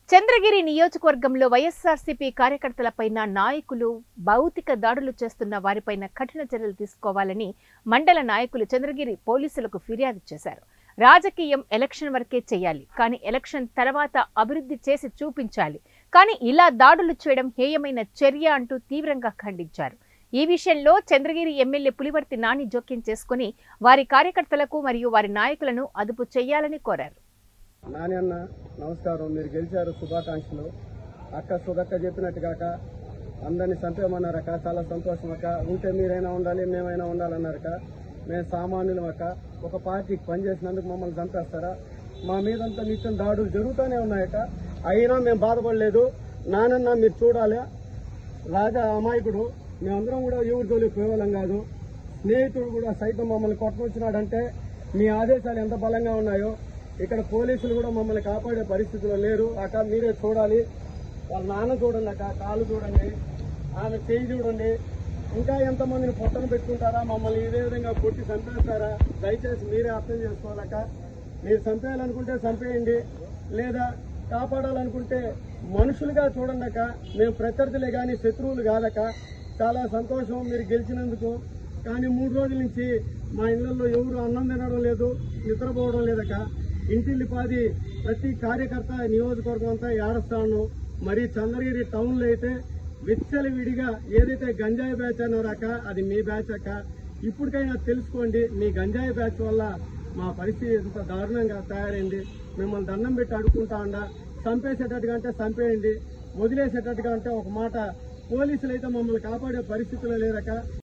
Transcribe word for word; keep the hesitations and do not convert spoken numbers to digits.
చంద్రగిరి నియోజకవర్గంలో వైఎస్ఆర్సీపీ కార్యకర్తలపైన నాయకులు భౌతిక దాడులు చేస్తున్న వారిపైన కఠిన చర్యలు తీసుకోవాలని మండల నాయకులు చంద్రగిరి పోలీసులకు ఫిర్యాదు చేశారు. రాజకీయం ఎలక్షన్ వరకే చేయాలి, కానీ ఎలక్షన్ తర్వాత అభివృద్ధి చేసి చూపించాలి. కానీ ఇలా దాడులు చేయడం హేయమైన చర్య అంటూ తీవ్రంగా ఖండించారు. ఈ విషయంలో చంద్రగిరి ఎమ్మెల్యే పులివర్తి నాని జోక్యం చేసుకుని వారి కార్యకర్తలకు మరియు వారి నాయకులను అదుపు చేయాలని కోరారు. నాని అన్న నమస్కారం, మీరు గెలిచారు, శుభాకాంక్షలు. అక్క సుధక్క చెప్పినట్టుగాక అందరినీ చంపేమన్నారక, చాలా సంతోషం అక్క. ఉంటే మీరైనా ఉండాలి, మేమైనా ఉండాలన్నారక. మేము సామాన్యులం అక్క, ఒక పార్టీకి పనిచేసినందుకు మమ్మల్ని చంపేస్తారా? మా మీదంతా నిత్యం దాడులు జరుగుతూనే ఉన్నాయక, అయినా మేము బాధపడలేదు. నానన్న మీరు చూడాలి, రాజా అమాయకుడు, మేమందరం కూడా ఎవరి జోలికి పోయేవాళ్ళం కాదు. స్నేహితుడు కూడా సైతం మమ్మల్ని కొట్టవచ్చినాడంటే మీ ఆదేశాలు ఎంత బలంగా ఉన్నాయో. ఇక్కడ పోలీసులు కూడా మమ్మల్ని కాపాడే పరిస్థితిలో లేరు అక్క, మీరే చూడాలి. వాళ్ళ నాన్న చూడండి అక్క, కాళ్ళు చూడండి, ఆమె చేయి చూడండి. ఇంకా ఎంతమందిని పొట్టను పెట్టుకుంటారా? మమ్మల్ని ఇదే విధంగా కొట్టి చంపేస్తారా? దయచేసి మీరే అర్థం చేసుకోవాలక్క. మీరు చంపేయాలనుకుంటే చంపేయండి, లేదా కాపాడాలనుకుంటే మనుషులుగా చూడండి అక్క. మేము ప్రత్యర్థులే కానీ శత్రువులు కాదక్క. చాలా సంతోషం మీరు గెలిచినందుకు. కానీ మూడు రోజుల నుంచి మా ఇళ్లలో ఎవరు అన్నం తినడం లేదు, నిద్రపోవడం లేదక్క. ఇంటిల్లిపాది ప్రతి కార్యకర్త నియోజకవర్గం అంతా ఏడుస్తాను. మరి చంద్రగిరి టౌన్లో అయితే విచ్చలి విడిగా ఏదైతే గంజాయి బ్యాచ్ అన్నారక్క, అది మీ బ్యాచ్ అక్క. ఇప్పటికైనా తెలుసుకోండి, మీ గంజాయి బ్యాచ్ వల్ల మా పరిస్థితి ఎంత దారుణంగా తయారైంది. మిమ్మల్ని దండం పెట్టి అడుక్కుంటా ఉండా. చంపేసేటట్టుగా అంటే చంపేయండి, వదిలేసేటట్టుగా అంటే ఒక మాట. పోలీసులు అయితే మమ్మల్ని కాపాడే పరిస్థితుల్లో లేదక్క.